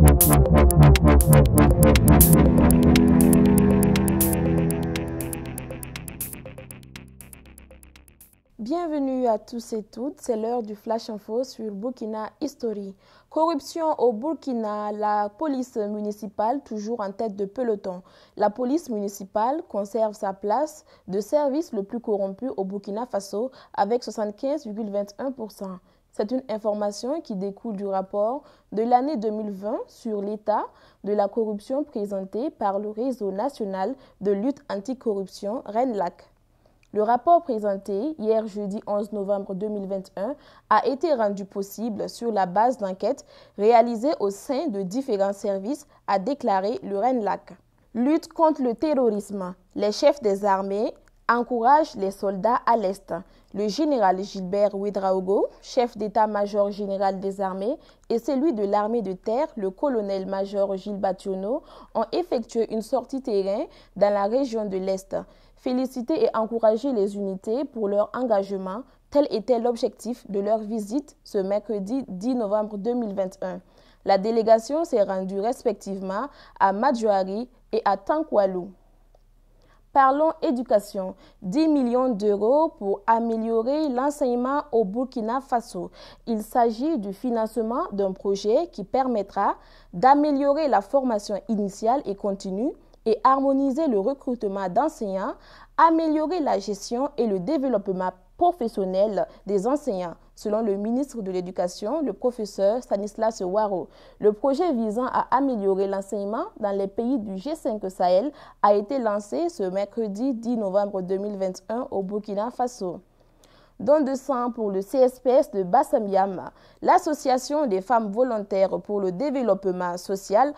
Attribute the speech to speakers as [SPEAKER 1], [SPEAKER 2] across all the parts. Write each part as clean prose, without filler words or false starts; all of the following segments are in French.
[SPEAKER 1] Bienvenue à tous et toutes, c'est l'heure du Flash Info sur Burkina History. Corruption au Burkina, la police municipale toujours en tête de peloton. La police municipale conserve sa place de service le plus corrompu au Burkina Faso avec 75,21%. C'est une information qui découle du rapport de l'année 2020 sur l'état de la corruption présenté par le Réseau national de lutte anticorruption RENLAC. Le rapport présenté hier jeudi 11 novembre 2021 a été rendu possible sur la base d'enquêtes réalisées au sein de différents services, a déclaré le RENLAC. Lutte contre le terrorisme. Les chefs des armées encouragent les soldats à l'Est. Le général Gilbert Ouédraogo, chef d'état-major général des armées, et celui de l'armée de terre, le colonel-major Gilles Bationo, ont effectué une sortie terrain dans la région de l'Est. Féliciter et encourager les unités pour leur engagement, tel était l'objectif de leur visite ce mercredi 10 novembre 2021. La délégation s'est rendue respectivement à Madjouari et à Tankwalou. Parlons éducation. 10 millions d'euros pour améliorer l'enseignement au Burkina Faso. Il s'agit du financement d'un projet qui permettra d'améliorer la formation initiale et continue et harmoniser le recrutement d'enseignants, améliorer la gestion et le développement professionnel des enseignants, selon le ministre de l'Éducation, le professeur Stanislas Ouaro. Le projet visant à améliorer l'enseignement dans les pays du G5 Sahel a été lancé ce mercredi 10 novembre 2021 au Burkina Faso. Don de sang pour le CSPS de Bassam-Yam. L'Association des femmes volontaires pour le développement social,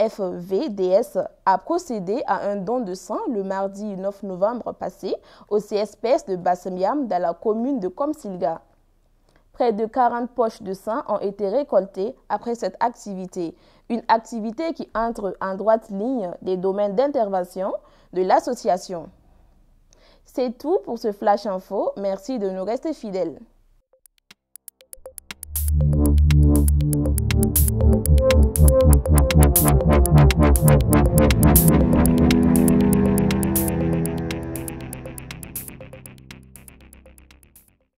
[SPEAKER 1] AFVDS, a procédé à un don de sang le mardi 9 novembre passé au CSPS de Bassam-Yam dans la commune de Komsilga. Près de 40 poches de sang ont été récoltées après cette activité. Une activité qui entre en droite ligne des domaines d'intervention de l'association. C'est tout pour ce Flash Info. Merci de nous rester fidèles.